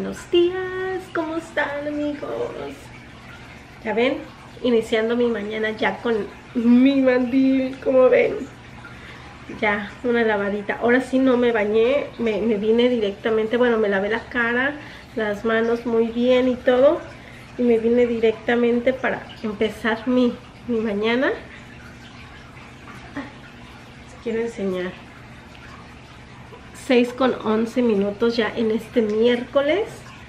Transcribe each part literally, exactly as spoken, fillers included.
buenos días, ¿cómo están amigos? Ya ven, iniciando mi mañana ya con mi mandil, como ven. Ya, una lavadita. Ahora sí no me bañé, me, me vine directamente, bueno, me lavé la cara, las manos muy bien y todo. Y me vine directamente para empezar mi, mi mañana. Les quiero enseñar. seis con once minutos ya en este miércoles.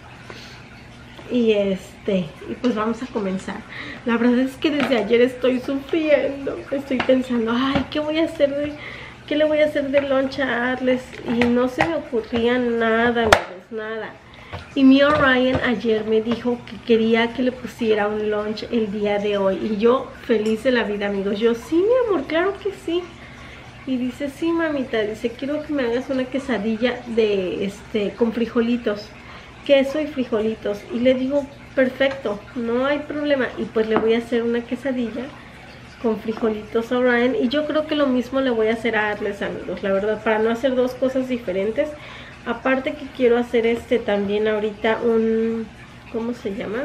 Y este, y pues vamos a comenzar. La verdad es que desde ayer estoy sufriendo. Estoy pensando, ay, ¿qué voy a hacer de, qué le voy a hacer de lunch a Arles? Y no se me ocurría nada, amigos, nada. Y mi Orion ayer me dijo que quería que le pusiera un lunch el día de hoy. Y yo feliz de la vida, amigos. Yo, sí, mi amor, claro que sí. Y dice, sí, mamita, dice, quiero que me hagas una quesadilla de este con frijolitos, queso y frijolitos. Y le digo, perfecto, no hay problema. Y pues le voy a hacer una quesadilla con frijolitos a Orion. Y yo creo que lo mismo le voy a hacer a Arles, amigos, la verdad, para no hacer dos cosas diferentes. Aparte que quiero hacer este también ahorita un, ¿cómo se llama?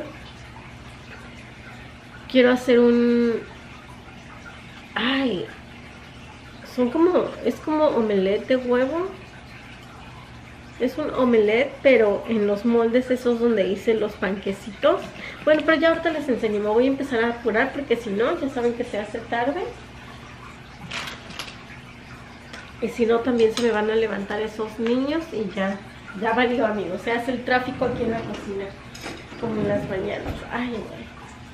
Quiero hacer un, ay, son como, es como omelette de huevo. Es un omelette, pero en los moldes esos donde hice los panquecitos. Bueno, pero ya ahorita les enseño. Me voy a empezar a apurar porque si no, ya saben que se hace tarde. Y si no, también se me van a levantar esos niños y ya, ya valió, amigos. Se hace el tráfico aquí en la cocina, como en las mañanas. Ay, ay.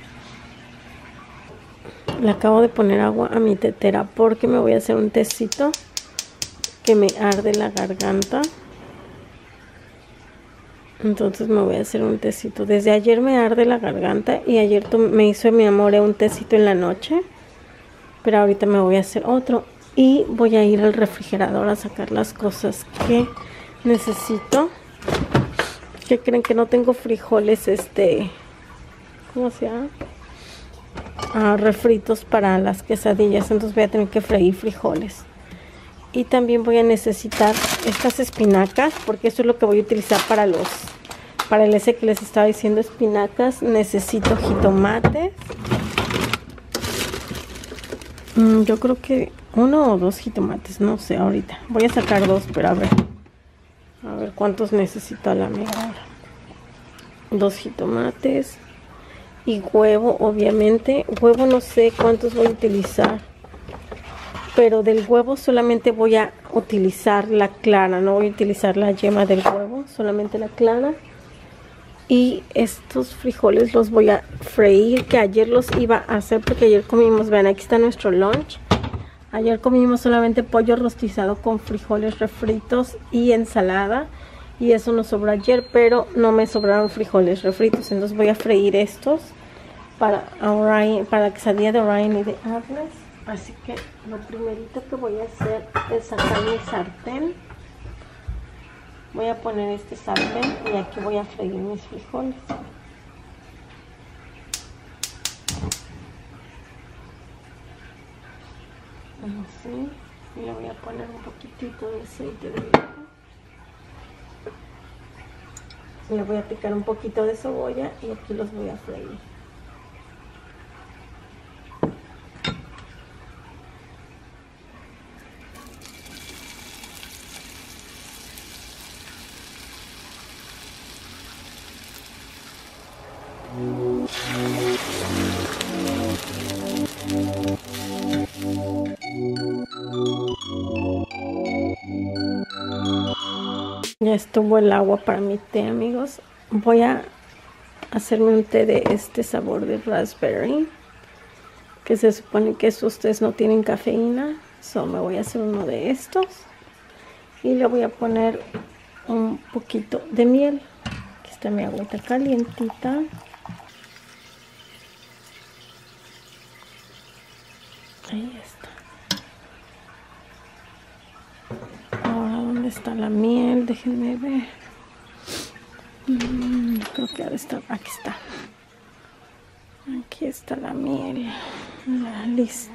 Le acabo de poner agua a mi tetera porque me voy a hacer un tecito que me arde la garganta. Entonces me voy a hacer un tecito. Desde ayer me arde la garganta y ayer me hizo mi amor un tecito en la noche. Pero ahorita me voy a hacer otro. Y voy a ir al refrigerador a sacar las cosas que necesito. ¿Qué creen? Que no tengo frijoles, este, ¿cómo se llama? Ah, refritos para las quesadillas. Entonces voy a tener que freír frijoles. Y también voy a necesitar estas espinacas, porque eso es lo que voy a utilizar para los, para el ese que les estaba diciendo, espinacas. Necesito jitomates. Mm, yo creo que uno o dos jitomates, no sé ahorita. Voy a sacar dos, pero a ver. A ver cuántos necesito a la mejor. Dos jitomates. Y huevo, obviamente. Huevo no sé cuántos voy a utilizar. Pero del huevo solamente voy a utilizar la clara. No voy a utilizar la yema del huevo. Solamente la clara. Y estos frijoles los voy a freír. Que ayer los iba a hacer porque ayer comimos. Vean, aquí está nuestro lunch. Ayer comimos solamente pollo rostizado con frijoles refritos y ensalada. Y eso nos sobró ayer, pero no me sobraron frijoles refritos. Entonces voy a freír estos para Orion, para la quesadilla de Orion y de Arles. Así que lo primerito que voy a hacer es sacar mi sartén. Voy a poner este sartén y aquí voy a freír mis frijoles. Así. Y le voy a poner un poquitito de aceite de oliva. Le voy a picar un poquito de cebolla y aquí los voy a freír. Ya estuvo el agua para mi té, amigos. Voy a hacerme un té de este sabor de raspberry, que se supone que esos tés no tienen cafeína. So me voy a hacer uno de estos y le voy a poner un poquito de miel. Aquí está mi agüita calientita. Ahí está. Ahora, ¿dónde está la miel? Déjenme ver. Mm, creo que debe estar. Aquí está. Aquí está la miel. La lista.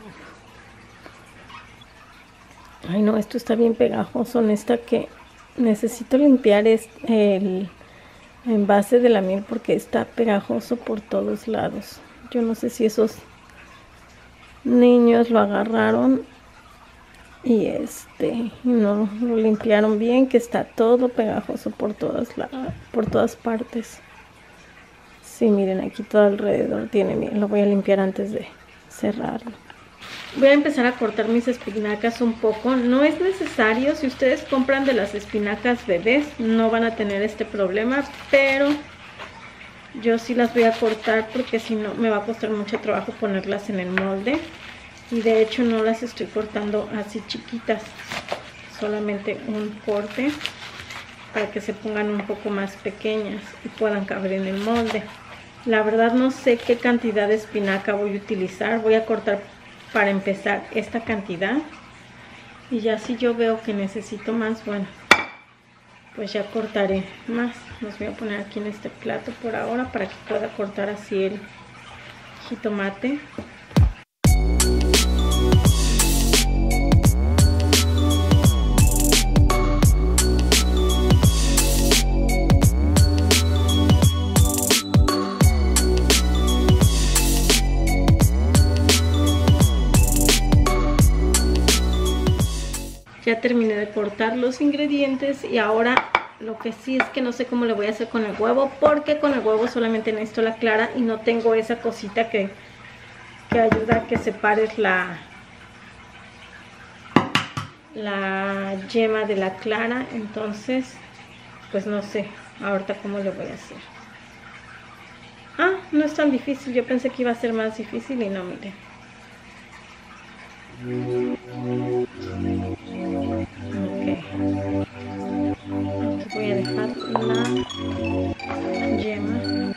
Ay, no, esto está bien pegajoso. Honesta que necesito limpiar este, el, envase de la miel porque está pegajoso por todos lados. Yo no sé si esos niños lo agarraron y este no lo limpiaron bien, que está todo pegajoso por todas la, por todas partes. Sí, miren, aquí todo alrededor tiene miel. Lo voy a limpiar antes de cerrarlo. Voy a empezar a cortar mis espinacas un poco. No es necesario, si ustedes compran de las espinacas bebés, no van a tener este problema, pero yo sí las voy a cortar porque si no me va a costar mucho trabajo ponerlas en el molde. Y de hecho no las estoy cortando así chiquitas, solamente un corte para que se pongan un poco más pequeñas y puedan caber en el molde. La verdad no sé qué cantidad de espinaca voy a utilizar. Voy a cortar para empezar esta cantidad y ya si yo veo que necesito más, bueno, pues ya cortaré más. Los voy a poner aquí en este plato por ahora para que pueda cortar así el jitomate. Ya terminé de cortar los ingredientes y ahora lo que sí es que no sé cómo le voy a hacer con el huevo, porque con el huevo solamente necesito la clara y no tengo esa cosita que, que ayuda a que separes la, la yema de la clara. Entonces, pues no sé ahorita cómo le voy a hacer. Ah, no es tan difícil, yo pensé que iba a ser más difícil y no, miren. Ok, aquí voy a dejar la yema.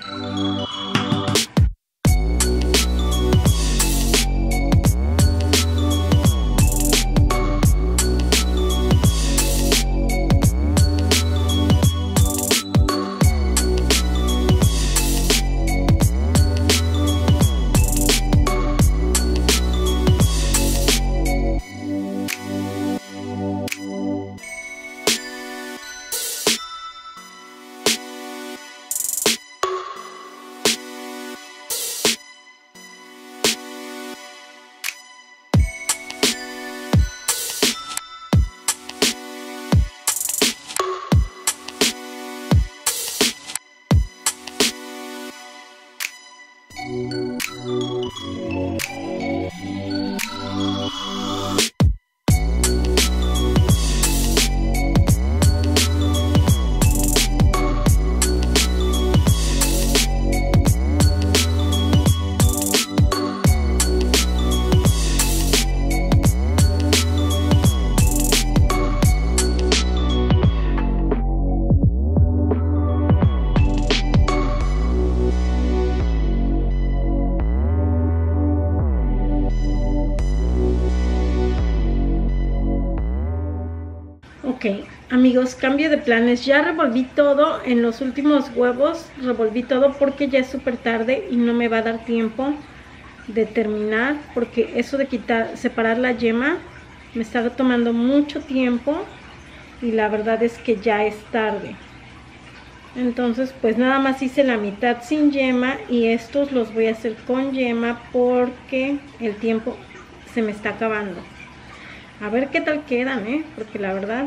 Ok, amigos, cambio de planes. Ya revolví todo en los últimos huevos. Revolví todo porque ya es súper tarde y no me va a dar tiempo de terminar. Porque eso de quitar, separar la yema me está tomando mucho tiempo. Y la verdad es que ya es tarde. Entonces pues nada más hice la mitad sin yema. Y estos los voy a hacer con yema porque el tiempo se me está acabando. A ver qué tal quedan, ¿eh? Porque la verdad,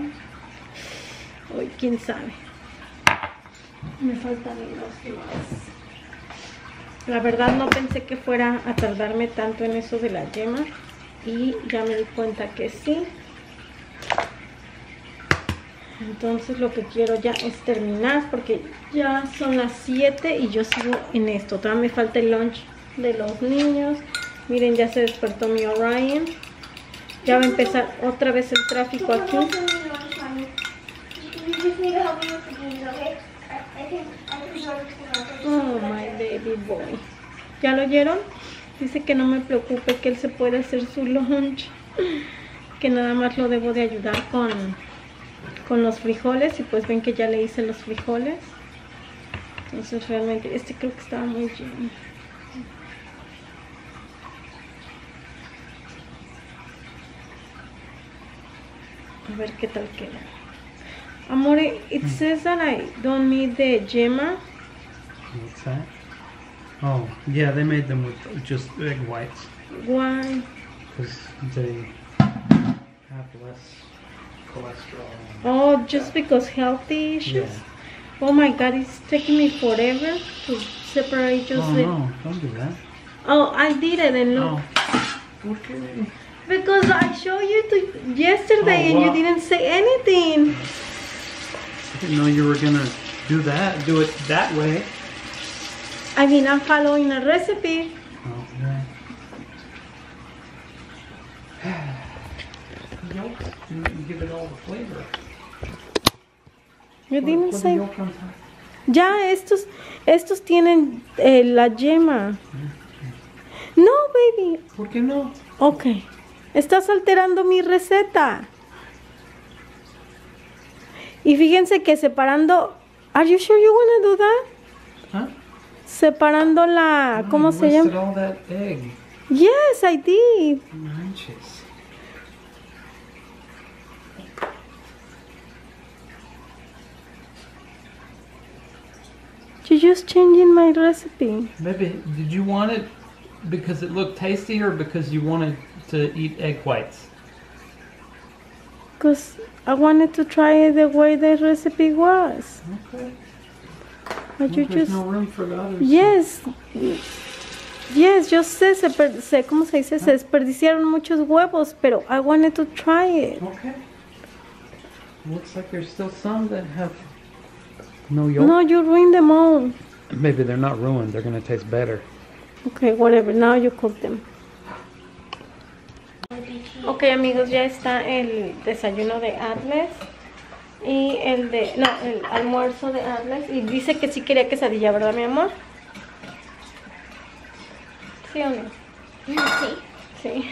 hoy quién sabe. Me faltan los más. La verdad no pensé que fuera a tardarme tanto en eso de la yema. Y ya me di cuenta que sí. Entonces lo que quiero ya es terminar porque ya son las siete y yo sigo en esto. Todavía me falta el lunch de los niños. Miren, ya se despertó mi Orion. Ya va a empezar otra vez el tráfico aquí. Oh, my baby boy. ¿Ya lo oyeron? Dice que no me preocupe, que él se puede hacer su lunch. Que nada más lo debo de ayudar con, con los frijoles. Y pues ven que ya le hice los frijoles. Entonces realmente, este creo que estaba muy lleno. A ver qué tal queda. Amore, it says that I don't need the yema. What's that? Oh, yeah, they made them with just egg whites. Why? Because they have less cholesterol. Oh, just because healthy issues? Yeah. Oh my god, it's taking me forever to separate just Oh the... no, don't do that. Oh, I did it and look. Oh. Okay. Because I showed you to yesterday Oh, and wow. you didn't say anything. I didn't know you were gonna do that, do it that way. I mean, I'm following a recipe. Oh, yeah. Yolk, you, you give it all the flavor. You Put- didn't put the say. yolk on top. Ya, estos, estos tienen eh, la yema. No, baby. ¿Por qué no? Ok. Estás alterando mi receta. Y fíjense que separando... Are you sure you wanna do that? Huh? Separando la... ¿Cómo You se wasted llama? all that egg. Yes, I did. Manches. You're just changing my recipe. Maybe, did you want it because it looked tasty or because you wanted to eat egg whites? Because I wanted to try it the way the recipe was. Okay. But you Well, there's just... no room for the others. Yes. Yes, yo sé, se per- sé, ¿cómo se dice? Se desperdiciaron muchos huevos, pero I wanted to try it. Okay. Looks like there's still some that have no yolk. No, you ruined them all. Maybe they're not ruined. They're gonna taste better. Okay, whatever. Now you cook them. Ok, amigos, ya está el desayuno de Atlas y el de, no, el almuerzo de Atlas. Y dice que sí quería quesadilla, ¿verdad, mi amor? ¿Sí o no? Sí. Sí.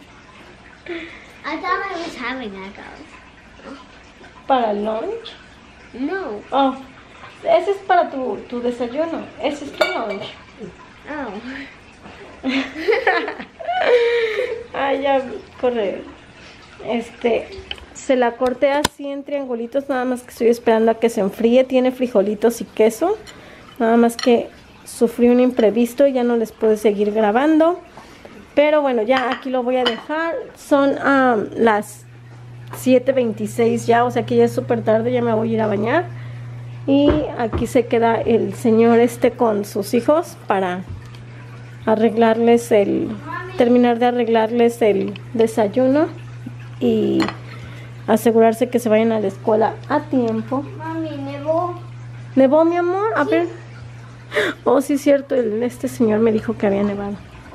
I thought I was having echoes. ¿Para el lunch? No. Oh, ese es para tu, tu desayuno. Ese es tu lunch. Oh. Ah, ya, corre. Este, se la corté así en triangulitos, nada más que estoy esperando a que se enfríe. Tiene frijolitos y queso. Nada más que sufrí un imprevisto y ya no les puedo seguir grabando. Pero bueno, ya aquí lo voy a dejar. Son um, las siete veintiséis ya, o sea que ya es súper tarde, ya me voy a ir a bañar. Y aquí se queda el señor este con sus hijos para arreglarles el, terminar de arreglarles el desayuno y asegurarse que se vayan a la escuela a tiempo. Mami, nevó. ¿Nevó, mi amor? A ver. Oh, sí es cierto, el, este señor me dijo que había nevado.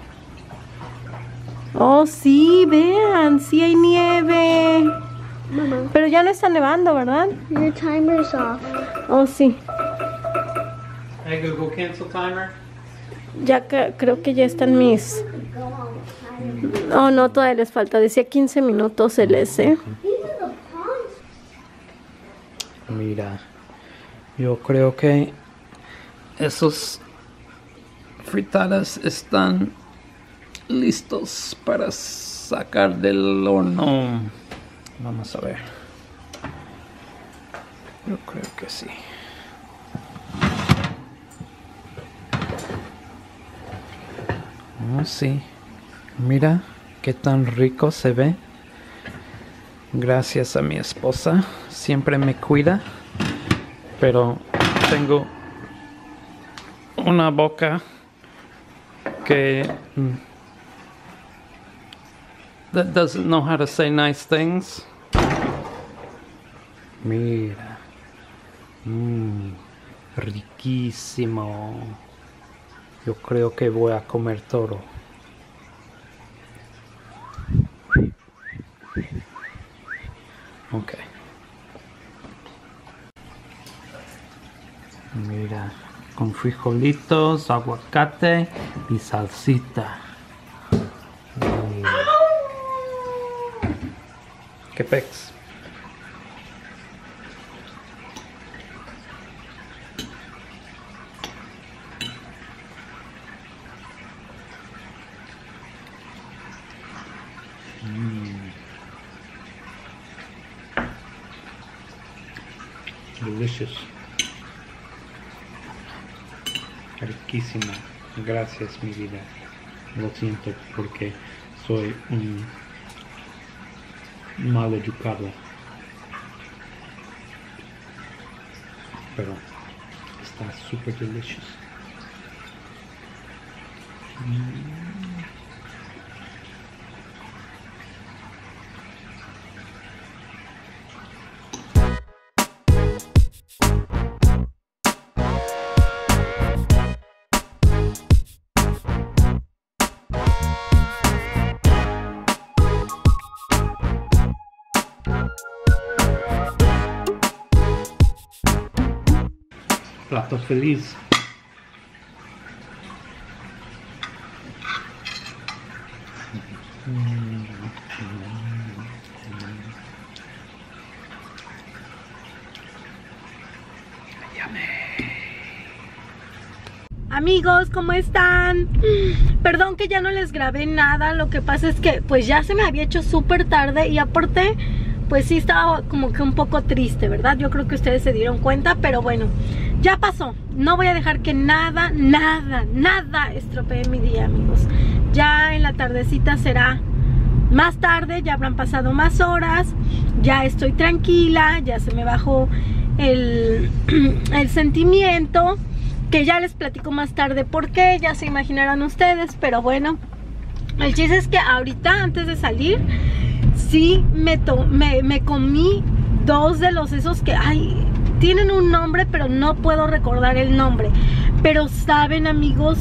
Oh, sí, vean, sí hay nieve. Mama, Pero ya no está nevando, ¿verdad? your timer's off. Oh, sí. Hey Google, cancel timer. Ya que, creo que ya están mis... Go on timer. Oh, no, todavía les falta. Decía quince minutos el ese. These are the prawns. Mira, yo creo que esos fritadas están listos para sacar del horno. Vamos a ver. Yo creo que sí. Oh, sí. Mira qué tan rico se ve. Gracias a mi esposa. Siempre me cuida. Pero tengo una boca que mm, that doesn't know how to say nice things. Mira. Mmm. Riquísimo. Yo creo que voy a comer todo. Ok. Mira, con frijolitos, aguacate y salsita. Mira. ¿Qué pex? Delicious. Riquísima. Gracias, mi vida. Lo siento porque soy un mal educado. Pero está super delicious. Mm. Plato feliz. Amigos, ¿cómo están? Perdón que ya no les grabé nada. Lo que pasa es que pues ya se me había hecho súper tarde. Y aparte pues sí estaba como que un poco triste, ¿verdad? Yo creo que ustedes se dieron cuenta, pero bueno, ya pasó. No voy a dejar que nada, nada, nada estropee mi día, amigos. Ya en la tardecita será más tarde, ya habrán pasado más horas. Ya estoy tranquila, ya se me bajó el, el sentimiento, que ya les platico más tarde por qué, ya se imaginarán ustedes. Pero bueno, el chiste es que ahorita, antes de salir, sí me, to me, me comí dos de los esos que, ay, tienen un nombre, pero no puedo recordar el nombre. Pero saben, amigos,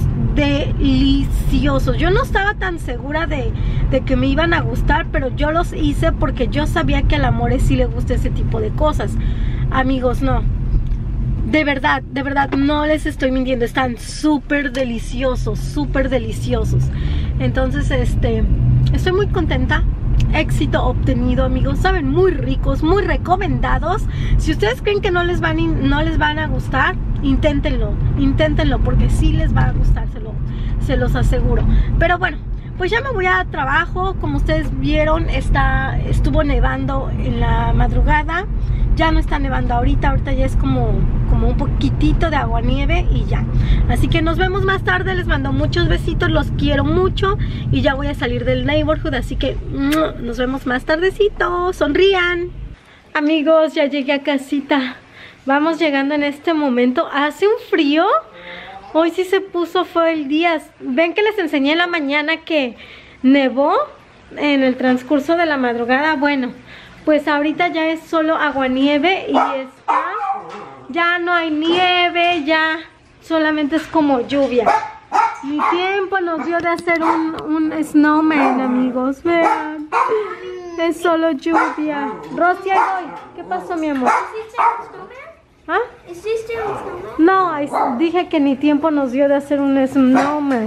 deliciosos. Yo no estaba tan segura de, de que me iban a gustar, pero yo los hice porque yo sabía que al Amore sí le gusta ese tipo de cosas. Amigos, no. De verdad, de verdad, no les estoy mintiendo. Están súper deliciosos, súper deliciosos. Entonces, este, estoy muy contenta. Éxito obtenido, amigos. Saben, muy ricos, muy recomendados. Si ustedes creen que no les van, no les van a gustar, inténtenlo, inténtenlo, porque sí les va a gustar, se, lo, se los aseguro. Pero bueno, pues ya me voy a trabajo. Como ustedes vieron, está, estuvo nevando en la madrugada. Ya no está nevando ahorita, ahorita ya es como, como un poquitito de aguanieve y ya. Así que nos vemos más tarde, les mando muchos besitos, los quiero mucho. Y ya voy a salir del neighborhood, así que nos vemos más tardecito, sonrían. Amigos, ya llegué a casita. Vamos llegando en este momento. ¿Hace un frío? Hoy sí se puso feo el día. Ven que les enseñé en la mañana que nevó en el transcurso de la madrugada. Bueno, pues ahorita ya es solo aguanieve y está, ya no hay nieve, ya solamente es como lluvia. Mi tiempo nos dio de hacer un, un snowman, amigos, vean, es solo lluvia. Rosy, ahí voy. ¿Qué pasó, mi amor? ¿Ah? ¿Hiciste un snowman? No, ahí- dije que ni tiempo nos dio de hacer un snowman.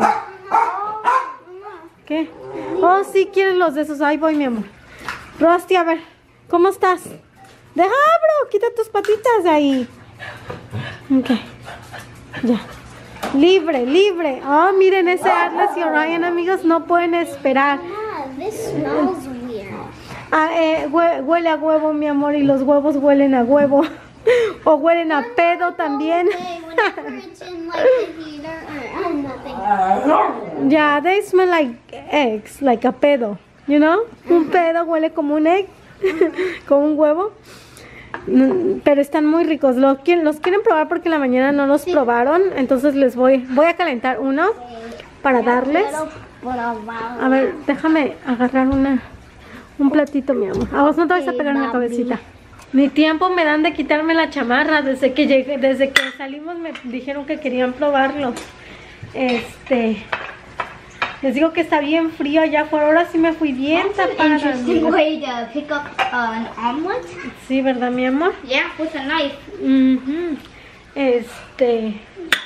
¿Qué? Oh, sí, quieren los de esos. Ahí voy, mi amor. Rosy, a ver, ¿cómo estás? Deja, abro, quita tus patitas de ahí. Ok, ya. Libre, libre. Oh, miren ese Atlas y Orion, amigos, no pueden esperar. Ah, this smells weird. Ah, eh, hue- huele a huevo, mi amor, y los huevos huelen a huevo. O huelen a pedo también. Okay, whenever it's in like the heater or uh, nothing. Yeah, they smell like eggs, like a pedo, you know? Un pedo huele como un egg, como un huevo. Mm, Pero están muy ricos. Los quieren, los quieren probar porque en la mañana no los probaron. Entonces les voy, voy a calentar uno para darles. A ver, déjame agarrar una, un platito, mi amor. A vos no te vas a pegar en la cabecita. Ni tiempo me dan de quitarme la chamarra. Desde que llegué, desde que salimos me dijeron que querían probarlo. Este, les digo que está bien frío allá afuera. Ahora sí me fui bien tapada. Interesting amiga. way to pick up uh, an omelet. Sí, ¿verdad, mi amor? Yeah, with a knife. Ujú. Este,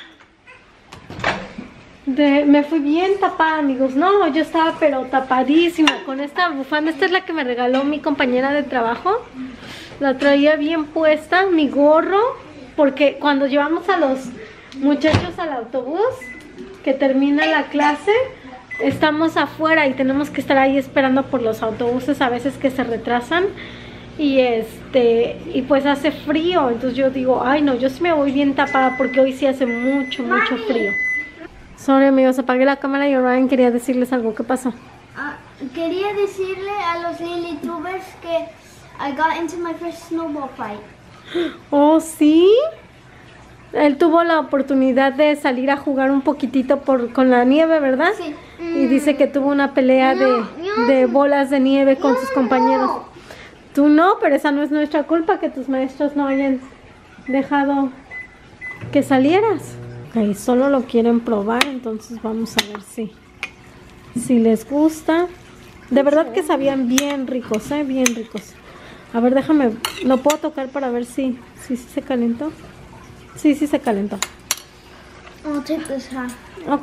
de- me fui bien tapada, amigos. No, yo estaba pero tapadísima con esta bufanda. Esta es la que me regaló mi compañera de trabajo. La traía bien puesta, mi gorro, porque cuando llevamos a los muchachos al autobús que termina la clase, estamos afuera y tenemos que estar ahí esperando por los autobuses a veces que se retrasan. y este y pues hace frío, entonces yo digo, ay no, yo sí me voy bien tapada porque hoy sí hace mucho, mucho frío. Sorry amigos, apagué la cámara y Ryan quería decirles algo. ¿Qué pasó? Uh, quería decirle a los LilyTubers que I got into my first snowball fight. Oh, ¿sí? Él tuvo la oportunidad de salir a jugar un poquitito por, con la nieve, ¿verdad? Sí. Y dice que tuvo una pelea No, de, yo de no. bolas de nieve con Yo sus compañeros. no. Tú no, pero esa no es nuestra culpa, que tus maestros no hayan dejado que salieras. Ok, solo lo quieren probar, entonces vamos a ver si, si les gusta. De verdad que sabían bien ricos, ¿eh? Bien ricos. A ver, déjame, lo puedo tocar para ver si, si, si se calentó. Sí, sí se calentó. I'll take this half. Ok.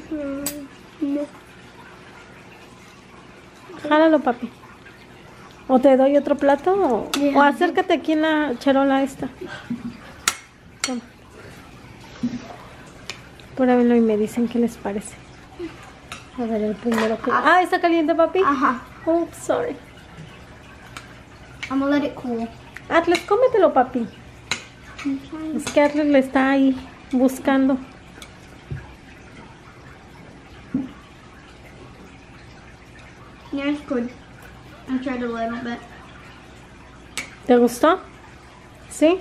Jálalo, papi. ¿O te doy otro plato? O, Yeah. o acércate aquí en la charola esta. Toma. Pruébenlo y me dicen qué les parece. A ver, el primero que... Ah, ¿está caliente, papi? Ajá. Oops, sorry. I'm gonna let it cool. Atlas, cómetelo, papi. Es que Atlas le está ahí buscando. Yeah, it's good. I tried a little bit. ¿Te gustó? ¿Sí?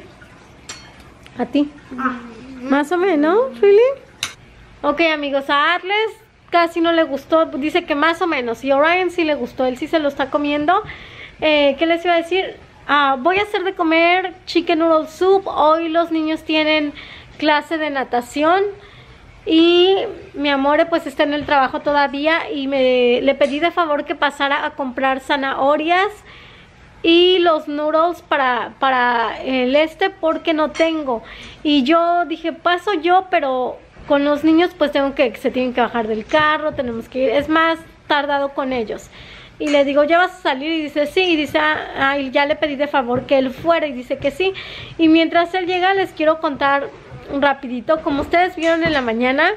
¿A ti? Ah. Más o menos, ¿really? Ok, amigos, a Atlas casi no le gustó. Dice que más o menos. Y a Orion sí le gustó. Él sí se lo está comiendo. Eh, ¿Qué les iba a decir? Ah, voy a hacer de comer chicken noodle soup. Hoy los niños tienen clase de natación. Y mi amor pues está en el trabajo todavía. Y me, le pedí de favor que pasara a comprar zanahorias y los noodles para, para el este, porque no tengo. Y yo dije, paso yo, pero con los niños pues tengo que, se tienen que bajar del carro, tenemos que ir, es más tardado con ellos. Y le digo, ¿ya vas a salir? Y dice, sí. Y dice, ah, y ya le pedí de favor que él fuera. Y dice que sí. Y mientras él llega, les quiero contar rapidito. Como ustedes vieron en la mañana,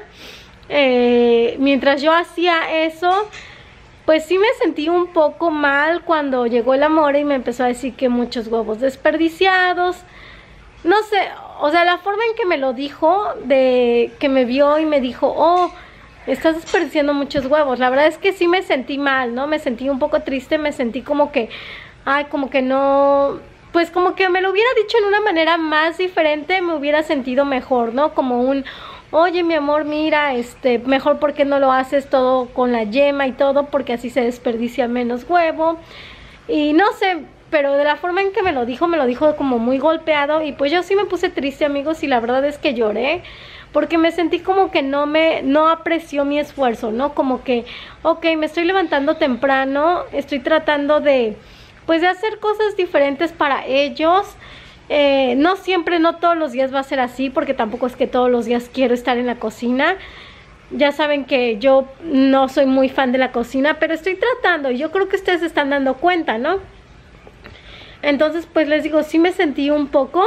eh, mientras yo hacía eso, pues sí me sentí un poco mal cuando llegó el amor y me empezó a decir que muchos huevos desperdiciados. No sé, o sea, la forma en que me lo dijo, de que me vio y me dijo, oh, estás desperdiciando muchos huevos. La verdad es que sí me sentí mal, ¿no? Me sentí un poco triste, me sentí como que, ay, como que no, pues como que me lo hubiera dicho en una manera más diferente, me hubiera sentido mejor, ¿no? Como un, oye, mi amor, mira, este, mejor porque no lo haces todo con la yema y todo, porque así se desperdicia menos huevo. Y no sé, pero de la forma en que me lo dijo, me lo dijo como muy golpeado. Y pues yo sí me puse triste, amigos, y la verdad es que lloré, porque me sentí como que no me, no apreció mi esfuerzo, ¿no? Como que, ok, me estoy levantando temprano, estoy tratando de, pues de hacer cosas diferentes para ellos. Eh, no siempre, no todos los días va a ser así, porque tampoco es que todos los días quiero estar en la cocina. Ya saben que yo no soy muy fan de la cocina, pero estoy tratando, y yo creo que ustedes se están dando cuenta, ¿no? Entonces, pues les digo, sí me sentí un poco,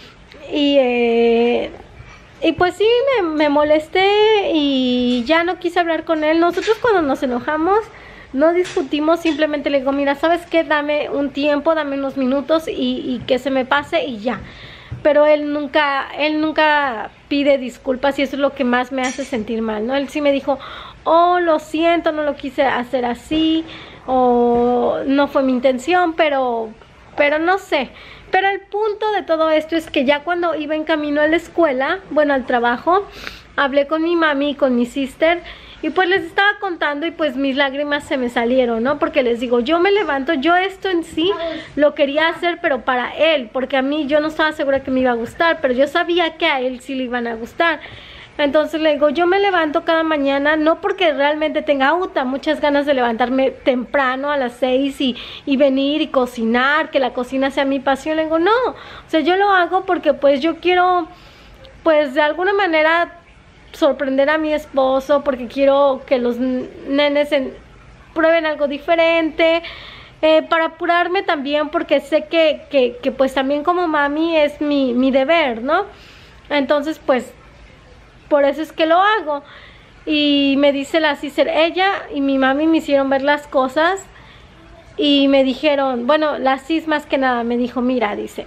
y, eh, y pues sí, me, me molesté, y ya no quise hablar con él. Nosotros cuando nos enojamos, no discutimos, simplemente le digo, mira, ¿sabes qué? Dame un tiempo, dame unos minutos y, y que se me pase y ya. Pero él nunca, él nunca pide disculpas, y eso es lo que más me hace sentir mal, ¿no? Él sí me dijo, oh, lo siento, no lo quise hacer así, o no fue mi intención, pero, pero no sé. Pero el punto de todo esto es que ya cuando iba en camino a la escuela, bueno, al trabajo, hablé con mi mami y con mi sister, y pues les estaba contando, y pues mis lágrimas se me salieron, ¿no? Porque les digo, yo me levanto, yo esto en sí lo quería hacer, pero para él, porque a mí yo no estaba segura que me iba a gustar, pero yo sabía que a él sí le iban a gustar. Entonces le digo, yo me levanto cada mañana, no porque realmente tenga uta, muchas ganas de levantarme temprano a las seis y, y venir y cocinar, que la cocina sea mi pasión. Le digo, no, o sea, yo lo hago porque pues yo quiero, pues de alguna manera sorprender a mi esposo, porque quiero que los nenes en, prueben algo diferente, eh, para apurarme también, porque sé que, que, que pues también como mami es mi, mi deber, ¿no? Entonces pues por eso es que lo hago. Y me dice la sister, ella y mi mami me hicieron ver las cosas, y me dijeron, bueno, la Cis más que nada me dijo, mira, dice,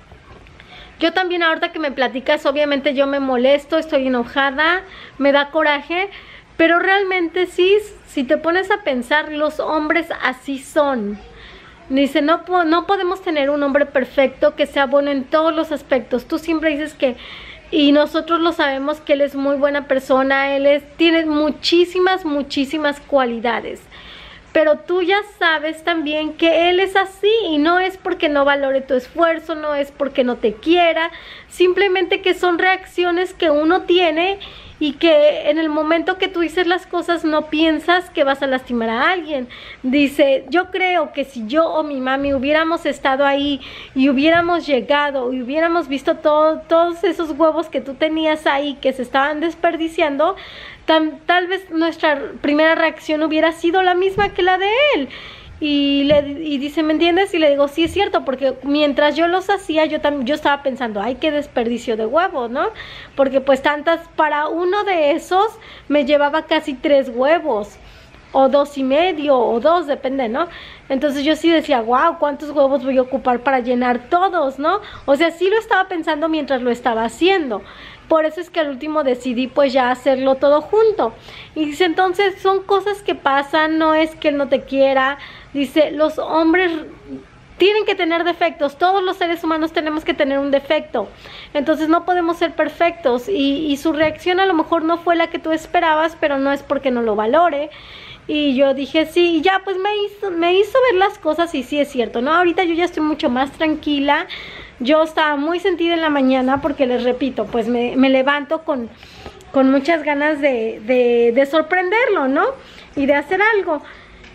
yo también ahorita que me platicas, obviamente yo me molesto, estoy enojada, me da coraje, pero realmente Cis, si te pones a pensar, los hombres así son. Dice, no, no podemos tener un hombre perfecto que sea bueno en todos los aspectos. Tú siempre dices que, y nosotros lo sabemos, que él es muy buena persona, él es, tiene muchísimas, muchísimas cualidades. Pero tú ya sabes también que él es así y no es porque no valore tu esfuerzo, no es porque no te quiera, simplemente que son reacciones que uno tiene y que en el momento que tú dices las cosas no piensas que vas a lastimar a alguien. Dice, yo creo que si yo o mi mami hubiéramos estado ahí y hubiéramos llegado y hubiéramos visto todo, todos esos huevos que tú tenías ahí que se estaban desperdiciando, tal, tal vez nuestra primera reacción hubiera sido la misma que la de él. Y, le, y dice, ¿me entiendes? Y le digo, sí es cierto, porque mientras yo los hacía, yo también yo estaba pensando, ay, qué desperdicio de huevos, ¿no? Porque pues tantas, para uno de esos me llevaba casi tres huevos, o dos y medio, o dos, depende, ¿no? Entonces yo sí decía, wow, ¿cuántos huevos voy a ocupar para llenar todos, no? O sea, sí lo estaba pensando mientras lo estaba haciendo. Por eso es que al último decidí pues ya hacerlo todo junto. Y dice, entonces son cosas que pasan, no es que él no te quiera. Dice, los hombres tienen que tener defectos, todos los seres humanos tenemos que tener un defecto. Entonces no podemos ser perfectos y, y su reacción a lo mejor no fue la que tú esperabas, pero no es porque no lo valore. Y yo dije, sí, y ya pues me hizo, me hizo ver las cosas y sí es cierto, ¿no? Ahorita yo ya estoy mucho más tranquila. Yo estaba muy sentida en la mañana porque les repito, pues me, me levanto con, con muchas ganas de, de, de sorprenderlo, ¿no? Y de hacer algo.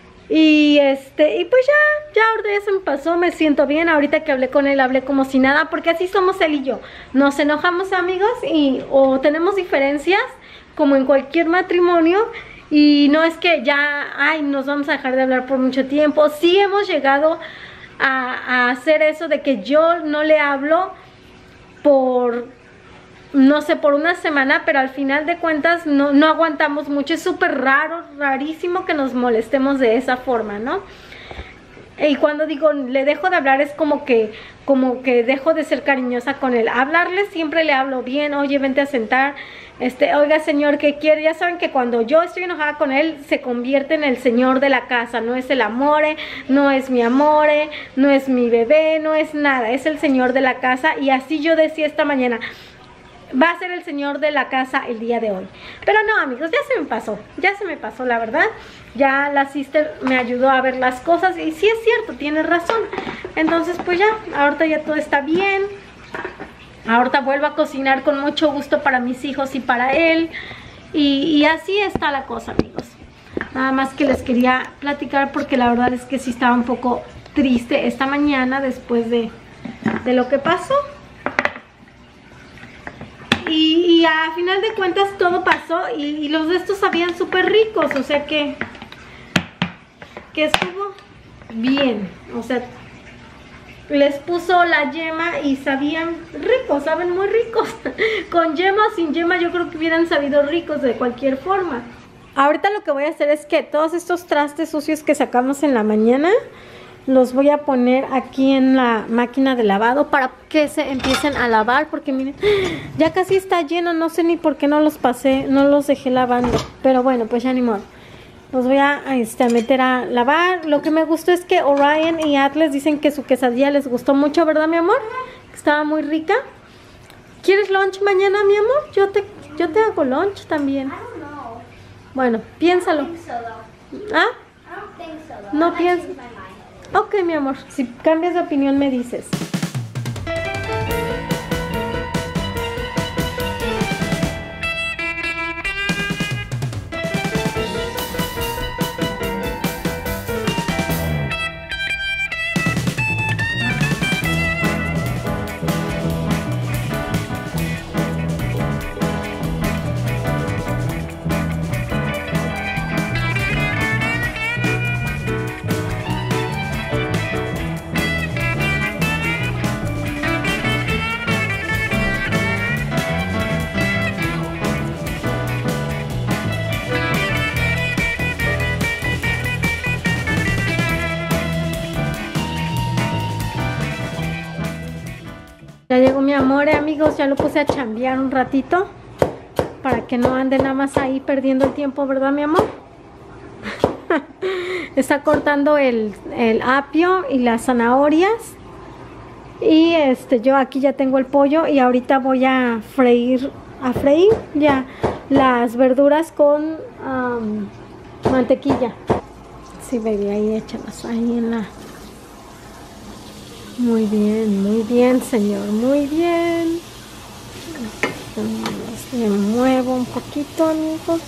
Y este, y pues ya, ya ahorita ya se me pasó, me siento bien. Ahorita que hablé con él, hablé como si nada, porque así somos él y yo. Nos enojamos, amigos, y o tenemos diferencias, como en cualquier matrimonio. Y no es que ya, ay, nos vamos a dejar de hablar por mucho tiempo. Sí hemos llegado a, a hacer eso de que yo no le hablo por, no sé, por una semana, pero al final de cuentas no, no aguantamos mucho. Es súper raro, rarísimo que nos molestemos de esa forma, ¿no? Y cuando digo le dejo de hablar es como que como que dejo de ser cariñosa con él. Hablarle siempre le hablo bien, oye, vente a sentar, este, oiga señor, ¿qué quiere? Ya saben que cuando yo estoy enojada con él se convierte en el señor de la casa. No es el amore, no es mi amore, no es mi bebé, no es nada, es el señor de la casa. Y así yo decía esta mañana, va a ser el señor de la casa el día de hoy. Pero no, amigos, ya se me pasó, ya se me pasó, la verdad. Ya la sister me ayudó a ver las cosas y sí es cierto, tiene razón. Entonces pues ya, ahorita ya todo está bien. Ahorita vuelvo a cocinar con mucho gusto para mis hijos y para él. Y, y así está la cosa, amigos. Nada más que les quería platicar porque la verdad es que sí estaba un poco triste esta mañana después de, de lo que pasó. Y, y a final de cuentas todo pasó y, y los de estos sabían súper ricos, o sea que, que estuvo bien, o sea, les puso la yema y sabían ricos, saben muy ricos. Con yema o sin yema yo creo que hubieran sabido ricos de cualquier forma. Ahorita lo que voy a hacer es que todos estos trastes sucios que sacamos en la mañana los voy a poner aquí en la máquina de lavado para que se empiecen a lavar, porque miren, ya casi está lleno, no sé ni por qué no los pasé, no los dejé lavando, pero bueno, pues ya ni modo. Los voy a, este, a meter a lavar. Lo que me gustó es que Orion y Atlas dicen que su quesadilla les gustó mucho, ¿verdad, mi amor? Estaba muy rica. ¿Quieres lunch mañana, mi amor? Yo te, yo te hago lunch también. Bueno, piénsalo. ¿Ah? No piensas. Ok, mi amor, si cambias de opinión me dices. Ya llegó mi amor, eh, amigos, ya lo puse a chambear un ratito para que no ande nada más ahí perdiendo el tiempo, ¿verdad, mi amor? Está cortando el, el apio y las zanahorias. Y este, yo aquí ya tengo el pollo y ahorita voy a freír, a freír ya las verduras con um, mantequilla. Sí, baby, ahí échalas, ahí en la... Muy bien, muy bien, señor, muy bien. Le muevo un poquito, amigos.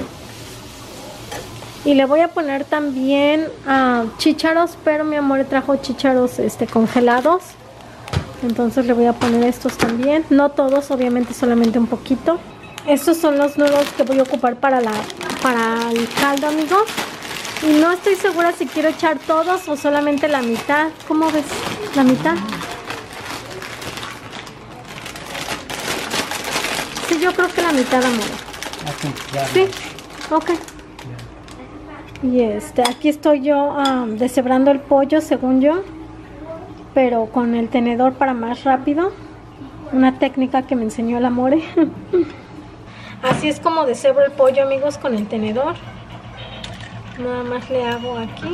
Y le voy a poner también uh, chícharos, pero mi amor trajo chícharos este, congelados. Entonces le voy a poner estos también. No todos, obviamente solamente un poquito. Estos son los nudos que voy a ocupar para, la, para el caldo, amigos. Y no estoy segura si quiero echar todos o solamente la mitad. ¿Cómo ves? ¿La mitad? Sí, yo creo que la mitad, amor. Sí, ok. Y este, aquí estoy yo um, deshebrando el pollo, según yo, pero con el tenedor para más rápido. Una técnica que me enseñó el Amore. Así es como deshebro el pollo, amigos, con el tenedor. Nada más le hago aquí.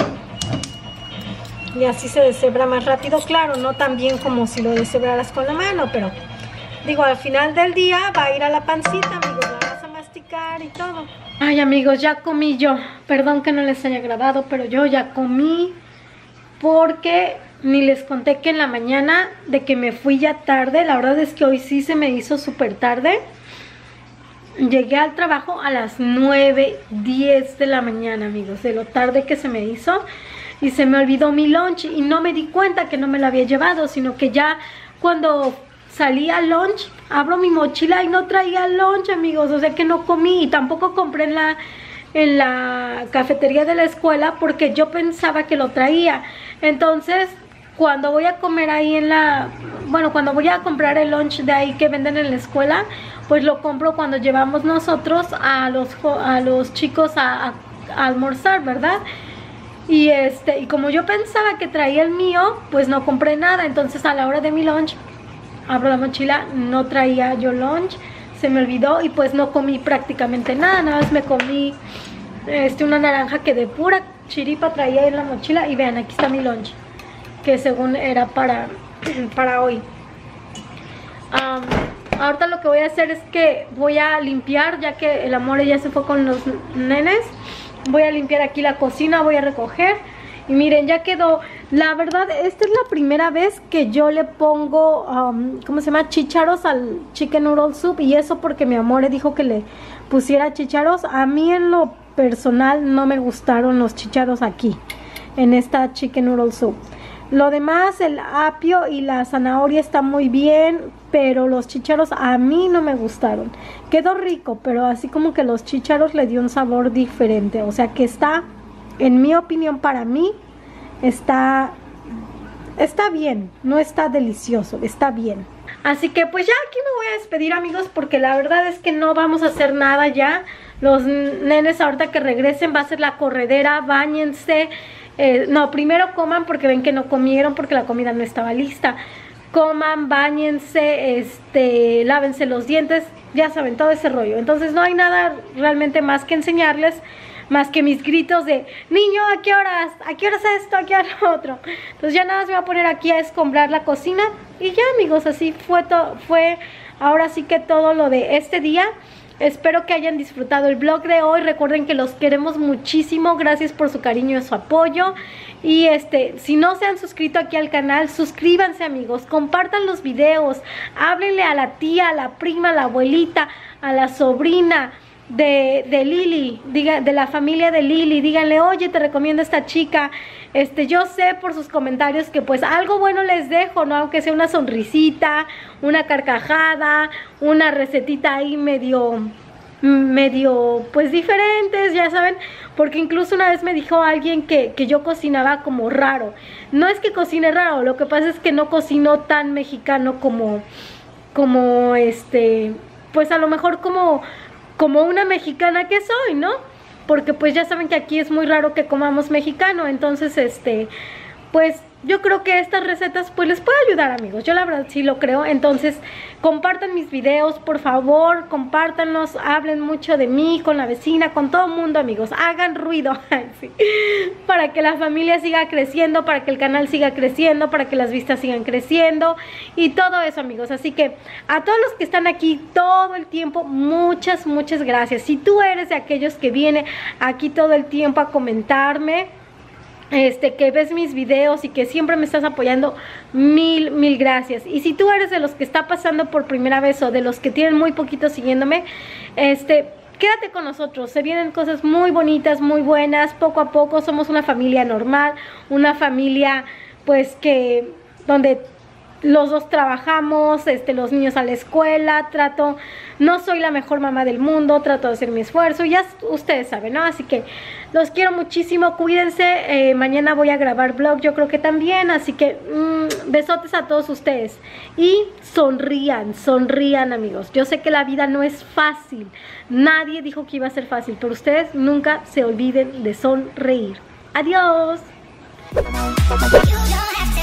Y así se deshebra más rápido. Claro, no tan bien como si lo deshebraras con la mano, pero digo, al final del día va a ir a la pancita, amigos. La vas a masticar y todo. Ay, amigos, ya comí yo. Perdón que no les haya grabado, pero yo ya comí. Porque ni les conté que en la mañana de que me fui ya tarde. La verdad es que hoy sí se me hizo súper tarde. Llegué al trabajo a las nueve, diez de la mañana, amigos. De lo tarde que se me hizo. Y se me olvidó mi lunch. Y no me di cuenta que no me lo había llevado. Sino que ya cuando salí al lunch, abro mi mochila y no traía lunch, amigos. O sea que no comí. Y tampoco compré en la, en la cafetería de la escuela. Porque yo pensaba que lo traía. Entonces, cuando voy a comer ahí en la... Bueno, cuando voy a comprar el lunch de ahí que venden en la escuela, pues lo compro cuando llevamos nosotros a los, a los chicos a, a, a almorzar, ¿verdad? Y este y como yo pensaba que traía el mío, pues no compré nada. Entonces a la hora de mi lunch, abro la mochila, no traía yo lunch, se me olvidó y pues no comí prácticamente nada. Nada más me comí este, una naranja que de pura chiripa traía en la mochila. Y vean, aquí está mi lunch, que según era para, para hoy. Um, ahorita lo que voy a hacer es que voy a limpiar, ya que el Amore ya se fue con los nenes. Voy a limpiar aquí la cocina, voy a recoger. Y miren, ya quedó. La verdad, esta es la primera vez que yo le pongo, um, ¿cómo se llama? Chícharos al chicken noodle soup. Y eso porque mi Amore dijo que le pusiera chícharos. A mí en lo personal no me gustaron los chícharos aquí, en esta chicken noodle soup. Lo demás, el apio y la zanahoria está muy bien, pero los chícharos a mí no me gustaron. Quedó rico, pero así como que los chícharos le dio un sabor diferente. O sea que está, en mi opinión, para mí, está, está bien. No está delicioso, está bien. Así que pues ya aquí me voy a despedir, amigos, porque la verdad es que no vamos a hacer nada ya. Los nenes ahorita que regresen va a ser la corredera, báñense. Eh, no, primero coman porque ven que no comieron porque la comida no estaba lista. Coman, báñense, este, lávense los dientes, ya saben, todo ese rollo. Entonces no hay nada realmente más que enseñarles, más que mis gritos de niño, ¿a qué horas? ¿A qué horas esto? ¿A qué hora lo otro? Entonces ya nada más me voy a poner aquí a escombrar la cocina. Y ya, amigos, así fue todo, fue ahora sí que todo lo de este día. Espero que hayan disfrutado el vlog de hoy. Recuerden que los queremos muchísimo. Gracias por su cariño y su apoyo. Y este, si no se han suscrito aquí al canal, suscríbanse, amigos. Compartan los videos. Háblenle a la tía, a la prima, a la abuelita, a la sobrina de, de Lili, diga, de la familia de Lili. Díganle, oye, te recomiendo a esta chica. Este, yo sé por sus comentarios que pues algo bueno les dejo, ¿no? Aunque sea una sonrisita, una carcajada, una recetita ahí medio, medio, pues diferentes, ya saben. Porque incluso una vez me dijo alguien que, que yo cocinaba como raro. No es que cocine raro, lo que pasa es que no cocino tan mexicano como, como este, pues a lo mejor como, como una mexicana que soy, ¿no? Porque pues ya saben que aquí es muy raro que comamos mexicano. Entonces este, pues yo creo que estas recetas pues les puede ayudar, amigos. Yo la verdad sí lo creo. Entonces compartan mis videos, por favor, compártanlos, hablen mucho de mí con la vecina, con todo el mundo, amigos. Hagan ruido sí. Para que la familia siga creciendo, para que el canal siga creciendo, para que las vistas sigan creciendo y todo eso, amigos. Así que a todos los que están aquí todo el tiempo, muchas, muchas gracias. Si tú eres de aquellos que viene aquí todo el tiempo a comentarme, Este, que ves mis videos y que siempre me estás apoyando, mil, mil gracias. Y si tú eres de los que está pasando por primera vez o de los que tienen muy poquito siguiéndome, este, quédate con nosotros. Se vienen cosas muy bonitas, muy buenas, poco a poco. Somos una familia normal, una familia pues que, donde los dos trabajamos, este, los niños a la escuela, trato, no soy la mejor mamá del mundo, trato de hacer mi esfuerzo, ya ustedes saben, ¿no? Así que los quiero muchísimo, cuídense, eh, mañana voy a grabar vlog, yo creo que también, así que mmm, besotes a todos ustedes y sonrían, sonrían, amigos. Yo sé que la vida no es fácil, nadie dijo que iba a ser fácil, pero ustedes nunca se olviden de sonreír. Adiós.